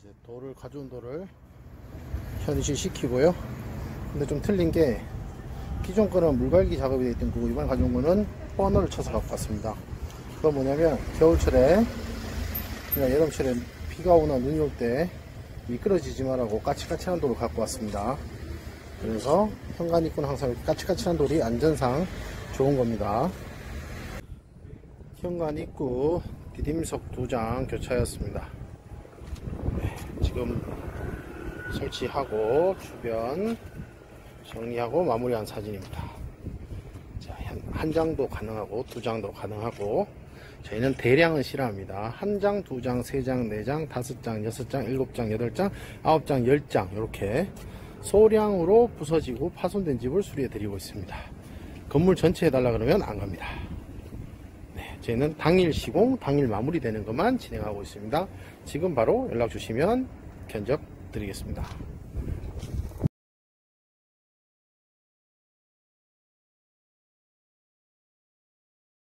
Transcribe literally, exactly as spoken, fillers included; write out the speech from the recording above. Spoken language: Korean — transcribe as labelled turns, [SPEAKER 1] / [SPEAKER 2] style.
[SPEAKER 1] 이제 돌을 가져온 돌을 현실 시키고요. 근데 좀 틀린 게 기존 거는 물갈기 작업이 되어 있던 거고 이번에 가져온 거는 버너를 쳐서 갖고 왔습니다. 그건 뭐냐면 겨울철에 그냥 여름철에 비가 오나 눈이 올 때 미끄러지지 말라고 까칠까칠한 돌을 갖고 왔습니다. 그래서 현관입구는 항상 까칠까칠한 돌이 안전상 좋은 겁니다. 현관입구 디딤석 두 장 교차하였습니다. 지금 설치하고 주변 정리하고 마무리한 사진입니다. 자, 한 장도 가능하고 두 장도 가능하고 저희는 대량은 싫어합니다. 한 장, 두 장, 세 장, 네 장, 다섯 장, 여섯 장, 일곱 장, 여덟 장, 아홉 장, 열 장 이렇게 소량으로 부서지고 파손된 집을 수리해 드리고 있습니다. 건물 전체 해달라 그러면 안 갑니다. 네, 저희는 당일 시공, 당일 마무리되는 것만 진행하고 있습니다. 지금 바로 연락 주시면 견적 드리겠습니다.